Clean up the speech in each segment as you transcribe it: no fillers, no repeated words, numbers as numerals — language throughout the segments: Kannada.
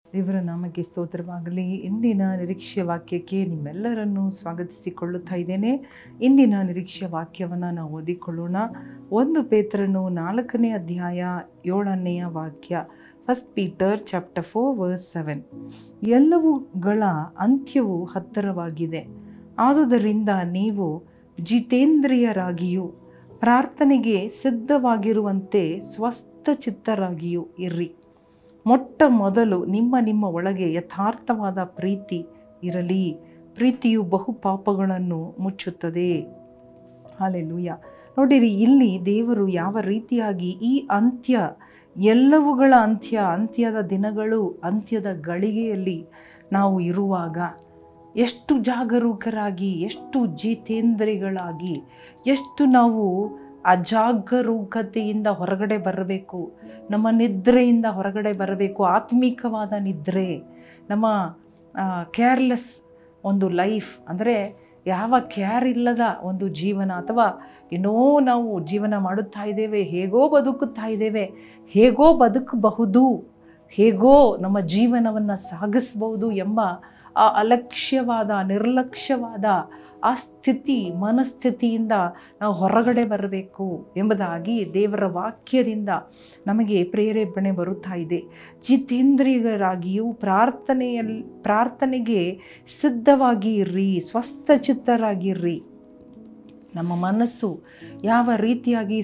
ದೇವರ ನಾಮಕ್ಕೆ ಸ್ತೋತ್ರವಾಗಲಿ. ಇಂದಿನ ನಿರೀಕ್ಷೆಯ ವಾಕ್ಯಕ್ಕೆ ನಿಮ್ಮೆಲ್ಲರನ್ನು ಸ್ವಾಗತಿಸಿಕೊಳ್ಳುತ್ತಾ ಇದ್ದೇನೆ. ಇಂದಿನ ನಿರೀಕ್ಷೆಯ ವಾಕ್ಯವನ್ನು ನಾವು ಓದಿಕೊಳ್ಳೋಣ. 1 ಪೇತ್ರನು 4ನೇ ಅಧ್ಯಾಯ 7ನೆಯ ವಾಕ್ಯ. 1 ಪೀಟರ್ ಚಾಪ್ಟರ್ 4 ವರ್ಸ್ 7. ಎಲ್ಲವುಗಳ ಅಂತ್ಯವು ಹತ್ತಿರವಾಗಿದೆ. ಆದುದರಿಂದ ನೀವು ಜಿತೇಂದ್ರಿಯರಾಗಿಯೂ ಪ್ರಾರ್ಥನೆಗೆ ಸಿದ್ಧವಾಗಿರುವಂತೆ ಸ್ವಸ್ಥಚಿತ್ತರಾಗಿಯೂ ಇರ್ರಿ. ಮೊಟ್ಟ ಮೊದಲು ನಿಮ್ಮ ಒಳಗೆ ಯಥಾರ್ಥವಾದ ಪ್ರೀತಿ ಇರಲಿ. ಪ್ರೀತಿಯು ಬಹು ಪಾಪಗಳನ್ನು ಮುಚ್ಚುತ್ತದೆ. ಹಲ್ಲೆಲೂಯಾ. ನೋಡಿರಿ, ಇಲ್ಲಿ ದೇವರು ಯಾವ ರೀತಿಯಾಗಿ ಈ ಎಲ್ಲವುಗಳ ಅಂತ್ಯದ ದಿನಗಳು, ಅಂತ್ಯದ ಗಳಿಗೆಯಲ್ಲಿ ನಾವು ಇರುವಾಗ ಎಷ್ಟು ಜಾಗರೂಕರಾಗಿ, ಎಷ್ಟು ಜಿತೇಂದ್ರಿಗಳಾಗಿ, ಎಷ್ಟು ನಾವು ಅಜಾಗರೂಕತೆಯಿಂದ ಹೊರಗಡೆ ಬರಬೇಕು. ನಮ್ಮ ನಿದ್ರೆಯಿಂದ ಹೊರಗಡೆ ಬರಬೇಕು. ಆತ್ಮಿಕವಾದ ನಿದ್ರೆ, ನಮ್ಮ ಕೇರ್ಲೆಸ್ ಒಂದು ಲೈಫ್, ಅಂದರೆ ಯಾವ ಕೇರ್ ಇಲ್ಲದ ಒಂದು ಜೀವನ, ಅಥವಾ ಏನೋ ನಾವು ಜೀವನ ಮಾಡುತ್ತಾ ಇದ್ದೇವೆ, ಹೇಗೋ ಬದುಕುತ್ತಾ ಇದ್ದೇವೆ, ಹೇಗೋ ಬದುಕಬಹುದು, ಹೇಗೋ ನಮ್ಮ ಜೀವನವನ್ನು ಸಾಗಿಸ್ಬೋದು ಎಂಬ ಆ ಅಲಕ್ಷ್ಯವಾದ, ನಿರ್ಲಕ್ಷ್ಯವಾದ ಆ ಮನಸ್ಥಿತಿಯಿಂದ ನಾವು ಹೊರಗಡೆ ಬರಬೇಕು ಎಂಬುದಾಗಿ ದೇವರ ವಾಕ್ಯದಿಂದ ನಮಗೆ ಪ್ರೇರೇಪಣೆ ಬರುತ್ತಾ ಇದೆ. ಜಿತೇಂದ್ರಿಯರಾಗಿಯೂ ಪ್ರಾರ್ಥನೆಗೆ ಸಿದ್ಧವಾಗಿ ಇರ್ರಿ, ಸ್ವಸ್ಥಚಿತ್ತರಾಗಿರ್ರಿ. ನಮ್ಮ ಮನಸ್ಸು ಯಾವ ರೀತಿಯಾಗಿ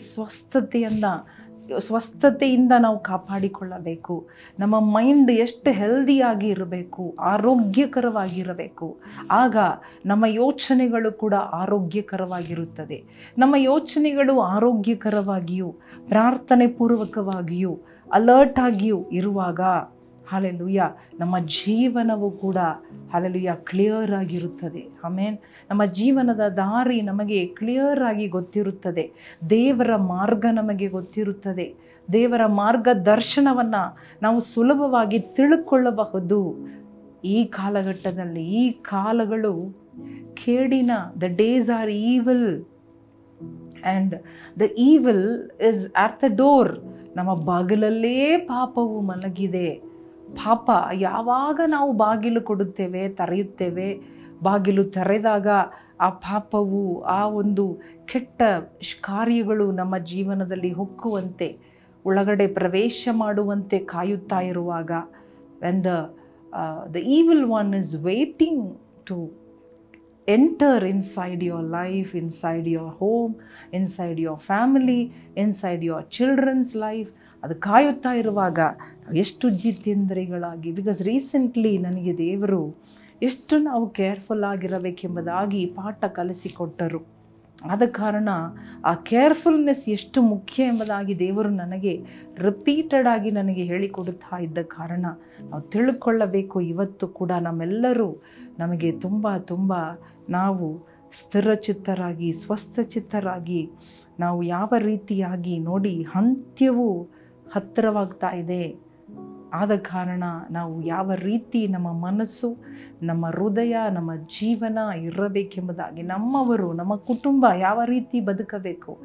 ಸ್ವಸ್ಥತೆಯಿಂದ ನಾವು ಕಾಪಾಡಿಕೊಳ್ಳಬೇಕು. ನಮ್ಮ ಮೈಂಡ್ ಎಷ್ಟು ಹೆಲ್ದಿಯಾಗಿ ಇರಬೇಕು, ಆರೋಗ್ಯಕರವಾಗಿರಬೇಕು. ಆಗ ನಮ್ಮ ಯೋಚನೆಗಳು ಕೂಡ ಆರೋಗ್ಯಕರವಾಗಿರುತ್ತದೆ. ನಮ್ಮ ಯೋಚನೆಗಳು ಆರೋಗ್ಯಕರವಾಗಿಯೂ ಪ್ರಾರ್ಥನೆ ಪೂರ್ವಕವಾಗಿಯೂ ಅಲರ್ಟ್ ಆಗಿಯೂ ಇರುವಾಗ ಹಲ್ಲೆಲೂಯಾ, ನಮ್ಮ ಜೀವನವು ಕೂಡ ಹಲ್ಲೆಲೂಯಾ ಕ್ಲಿಯರ್ ಆಗಿರುತ್ತದೆ. ಆಮೇನ್. ನಮ್ಮ ಜೀವನದ ದಾರಿ ನಮಗೆ ಕ್ಲಿಯರ್ ಆಗಿ ಗೊತ್ತಿರುತ್ತದೆ. ದೇವರ ಮಾರ್ಗ ನಮಗೆ ಗೊತ್ತಿರುತ್ತದೆ. ದೇವರ ಮಾರ್ಗದರ್ಶನವನ್ನು ನಾವು ಸುಲಭವಾಗಿ ತಿಳ್ಕೊಳ್ಳಬಹುದು. ಈ ಕಾಲಘಟ್ಟದಲ್ಲಿ, ಈ ಕಾಲಗಳು ಕೇಡಿನ, the days are evil and the evil is at the door. ನಮ್ಮ ಬಾಗಿಲಲ್ಲೇ ಪಾಪವು ಮಲಗಿದೆ. ಪಾಪ ಯಾವಾಗ ನಾವು ಬಾಗಿಲು ಕೊಡುತ್ತೇವೆ, ತೆರೆಯುತ್ತೇವೆ, ಬಾಗಿಲು ತೆರೆದಾಗ ಆ ಪಾಪವು, ಆ ಒಂದು ಕೆಟ್ಟ ಕಾರ್ಯಗಳು ನಮ್ಮ ಜೀವನದಲ್ಲಿ ಹೊಕ್ಕುವಂತೆ, ಒಳಗಡೆ ಪ್ರವೇಶ ಮಾಡುವಂತೆ ಕಾಯುತ್ತಾ ಇರುವಾಗ, when the evil one is waiting to enter inside your life, inside your home, inside your family, inside your children's life, ಅದು ಕಾಯುತ್ತಾ ಇರುವಾಗ ಎಷ್ಟು ಜಿತೇಂದ್ರಿಗಳಾಗಿ, ಬಿಕಾಸ್ ರೀಸೆಂಟ್ಲಿ ನನಗೆ ದೇವರು ಎಷ್ಟು ನಾವು ಕೇರ್ಫುಲ್ ಆಗಿರಬೇಕೆಂಬುದಾಗಿ ಪಾಠ ಕಲಿಸಿಕೊಟ್ಟರು. ಆದ ಕಾರಣ ಆ ಕೇರ್ಫುಲ್ನೆಸ್ ಎಷ್ಟು ಮುಖ್ಯ ಎಂಬುದಾಗಿ ದೇವರು ನನಗೆ ರಿಪೀಟೆಡ್ ಆಗಿ ನನಗೆ ಹೇಳಿಕೊಡುತ್ತಾ ಇದ್ದ ಕಾರಣ ನಾವು ತಿಳ್ಕೊಳ್ಳಬೇಕು. ಇವತ್ತು ಕೂಡ ನಮ್ಮೆಲ್ಲರೂ ನಮಗೆ ತುಂಬ ನಾವು ಸ್ಥಿರಚಿತ್ತರಾಗಿ, ಸ್ವಸ್ಥಚಿತ್ತರಾಗಿ, ನಾವು ಯಾವ ರೀತಿಯಾಗಿ ನೋಡಿ ಅಂತ್ಯವು ಹತ್ತಿರವಾಗ್ತಾ ಇದೆ. ಆದ ಕಾರಣ ನಾವು ಯಾವ ರೀತಿ ನಮ್ಮ ಮನಸ್ಸು, ನಮ್ಮ ಹೃದಯ, ನಮ್ಮ ಜೀವನ ಇರಬೇಕೆಂಬುದಾಗಿ, ನಮ್ಮವರು, ನಮ್ಮ ಕುಟುಂಬ ಯಾವ ರೀತಿ ಬದುಕಬೇಕು,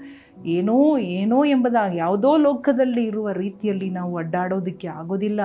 ಏನೋ ಎಂಬುದಾಗಿ ಯಾವುದೋ ಲೋಕದಲ್ಲಿ ಇರುವ ರೀತಿಯಲ್ಲಿ ನಾವು ಅಡ್ಡಾಡೋದಕ್ಕೆ ಆಗೋದಿಲ್ಲ,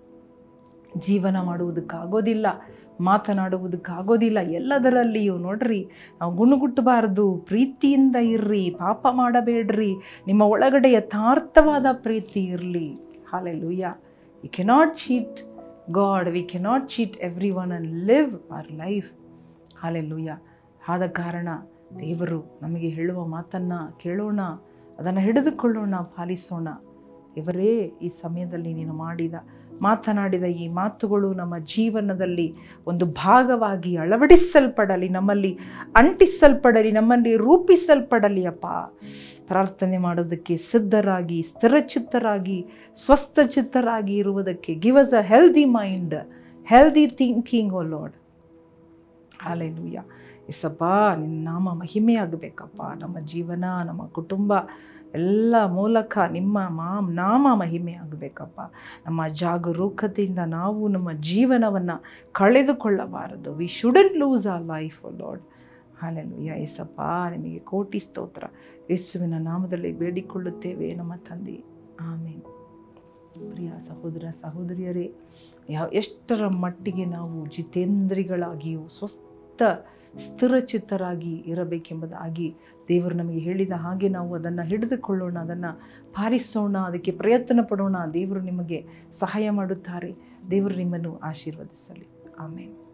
ಜೀವನ ಮಾಡುವುದಕ್ಕಾಗೋದಿಲ್ಲ, ಮಾತನಾಡುವುದಕ್ಕಾಗೋದಿಲ್ಲ. ಎಲ್ಲದರಲ್ಲಿಯೂ ನೋಡ್ರಿ, ನಾವು ಗುಣಗುಟ್ಟಬಾರ್ದು, ಪ್ರೀತಿಯಿಂದ ಇರ್ರಿ, ಪಾಪ ಮಾಡಬೇಡ್ರಿ, ನಿಮ್ಮ ಒಳಗಡೆ ಯಥಾರ್ಥವಾದ ಪ್ರೀತಿ ಇರಲಿ. Hallelujah. We cannot cheat God, we cannot cheat everyone and live our life. Hallelujah. ಆದ ಕಾರಣ ದೇವರು ನಮಗೆ ಹೇಳುವ ಮಾತನ್ನು ಕೇಳೋಣ, ಅದನ್ನು ಹಿಡಿದುಕೊಳ್ಳೋಣ, ಪಾಲಿಸೋಣ. ಇವರೇ ಈ ಸಮಯದಲ್ಲಿ ನೀನು ಮಾತನಾಡಿದ ಈ ಮಾತುಗಳು ನಮ್ಮ ಜೀವನದಲ್ಲಿ ಒಂದು ಭಾಗವಾಗಿ ಅಳವಡಿಸಲ್ಪಡಲಿ, ನಮ್ಮಲ್ಲಿ ಅಂಟಿಸಲ್ಪಡಲಿ, ನಮ್ಮಲ್ಲಿ ರೂಪಿಸಲ್ಪಡಲಿ. ಅಪ್ಪ, ಪ್ರಾರ್ಥನೆ ಮಾಡೋದಕ್ಕೆ ಸಿದ್ಧರಾಗಿ, ಸ್ಥಿರಚಿತ್ತರಾಗಿ, ಸ್ವಸ್ಥಚಿತ್ತರಾಗಿ ಇರುವುದಕ್ಕೆ give us a healthy mind, healthy thinking, O Lord. Hallelujah. ಯೇಸಪ್ಪ, ನಿನ್ನ ನಾಮ ಮಹಿಮೆಯಾಗಬೇಕಪ್ಪ. ನಮ್ಮ ಜೀವನ, ನಮ್ಮ ಕುಟುಂಬ ಎಲ್ಲ ಮೂಲಕ ನಿಮ್ಮ ನಾಮ ಮಹಿಮೆ ಆಗಬೇಕಪ್ಪ. ನಮ್ಮ ಜಾಗರೂಕತೆಯಿಂದ ನಾವು ನಮ್ಮ ಜೀವನವನ್ನು ಕಳೆದುಕೊಳ್ಳಬಾರದು. We shouldn't lose our life, O Lord. Hallelujah. ಯೇಸಪ್ಪ, ನಿಮಗೆ ಕೋಟಿ ಸ್ತೋತ್ರ. ಯೇಸುವಿನ ನಾಮದಲ್ಲಿ ಬೇಡಿಕೊಳ್ಳುತ್ತೇವೆ ನಮ್ಮ ತಂದೆ. ಆಮೇನ್. ಪ್ರಿಯ ಸಹೋದರ ಸಹೋದರಿಯರೇ, ಎಷ್ಟರ ಮಟ್ಟಿಗೆ ನಾವು ಜಿತೇಂದ್ರಿಗಳಾಗಿಯೂ ಸ್ಥಿರಚಿತ್ತರಾಗಿ ಇರಬೇಕೆಂಬುದಾಗಿ ದೇವರು ನಮಗೆ ಹೇಳಿದ ಹಾಗೆ ನಾವು ಅದನ್ನು ಹಿಡಿದುಕೊಳ್ಳೋಣ, ಅದನ್ನು ಪಾಲಿಸೋಣ, ಅದಕ್ಕೆ ಪ್ರಯತ್ನ ಪಡೋಣ. ದೇವರು ನಿಮಗೆ ಸಹಾಯ ಮಾಡುತ್ತಾರೆ. ದೇವರು ನಿಮ್ಮನ್ನು ಆಶೀರ್ವದಿಸಲಿ. ಆಮೇಲೆ